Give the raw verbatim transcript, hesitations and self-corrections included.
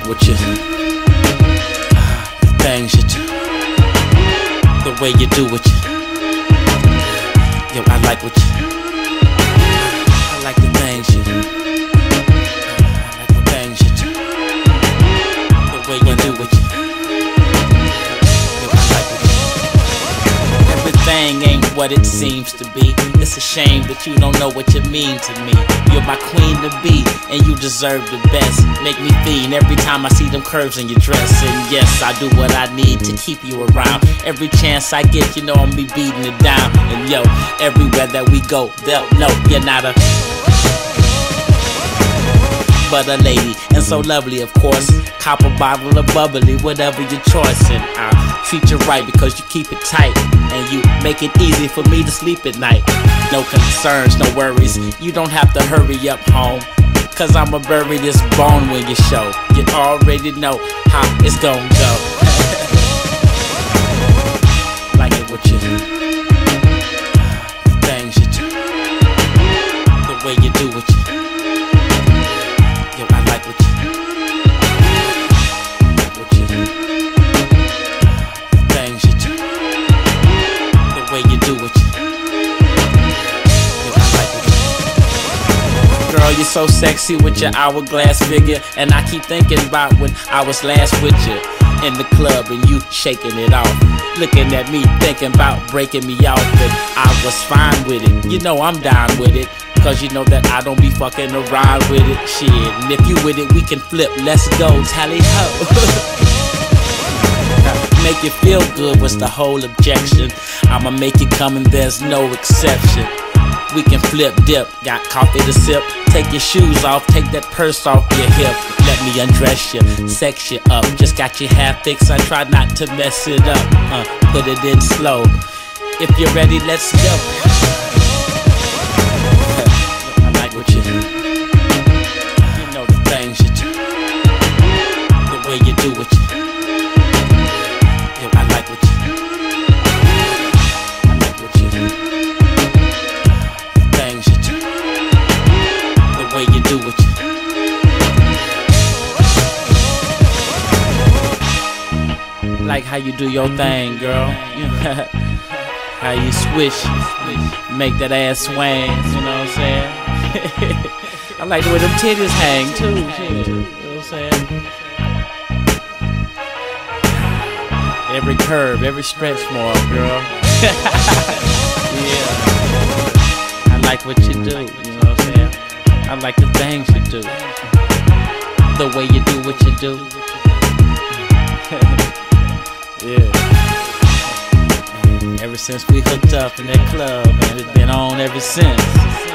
what you, the things you do, the way you do what you, yo, I like what you, I like the things you do, I like the things you do, the way you do what you, yo, I like what you. Everything ain't what it seems to be. It's a shame that you don't know what you mean to me. You're my queen to be, and you deserve the best. Make me fiend every time I see them curves in your dress. And yes, I do what I need to keep you around. Every chance I get, you know I'm be beating it down. And yo, everywhere that we go, they'll know you're not a but a lady, and so lovely, of course. Cop a bottle of bubbly, whatever your choice. And I'll treat you right because you keep it tight, and you make it easy for me to sleep at night. No concerns, no worries, you don't have to hurry up home, cause I'ma bury this bone when you show. You already know how it's gon' go. Like it what you do, the things you do, the way you do what you do. Yo, I like what you do, what you do, the things you do, the way you do what you do. Yo, I like what you do. Girl, you're so sexy with your hourglass figure, and I keep thinking about when I was last with you in the club and you shaking it off, looking at me thinking about breaking me off. And I was fine with it, you know I'm down with it, cause you know that I don't be fucking around with it. Shit, and if you with it, we can flip, let's go, tally ho. Make you feel good, what's the whole objection? I'ma make you come and there's no exception. We can flip, dip, got coffee to sip. Take your shoes off, take that purse off your hip. Let me undress you, sex you up. Just got you half fixed, I try not to mess it up. uh, Put it in slow. If you're ready, let's go. I like what you do, you know the things you do, the way you do what you do. Yo, I like what you do, I like what you do, the things you do, the way you do what you do. Like how you do your thing, girl. How you swish, make that ass swing, you know what I'm saying? I like the way them titties hang too, you know what I'm saying? Every curve, every stretch mark, girl. Yeah. I like what you do, you know what I'm saying? I like the things you do, the way you do what you do. Yeah. Ever since we hooked up in that club, man, it's been on ever since.